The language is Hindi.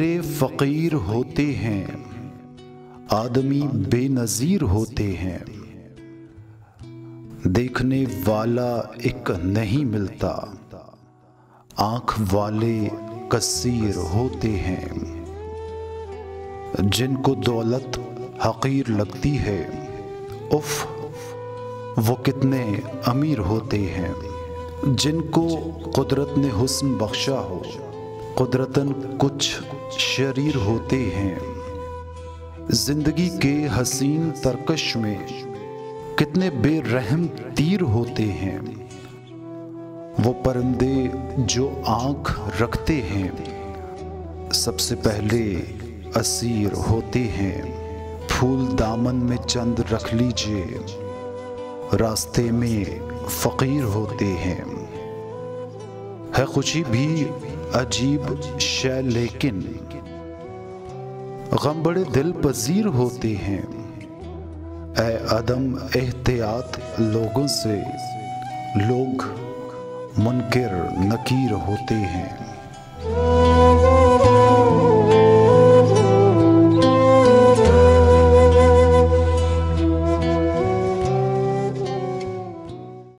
बंदे फ़कीर होते हैं, आदमी बेनज़ीर होते हैं। देखने वाला एक नहीं मिलता, आँख वाले कसीर होते हैं। जिनको दौलत हकीर लगती है, उफ़ वो कितने अमीर होते हैं। जिनको कुदरत ने हुस्न बख्शा हो, कुदरतन कुछ शरीर होते हैं। जिंदगी के हसीन तरकश में कितने बेरहम तीर होते हैं। वो परिंदे जो आँख रखते हैं, सबसे पहले असीर होते हैं। फूल दामन में चंद रख लीजिए, रास्ते में फ़कीर होते हैं। है खुशी भी अजीब शय, लेकिन गम बड़े दिल पजीर होते हैं। ऐ अदम एहतियात लोगों से लोग मुनकिर नकीर होते हैं।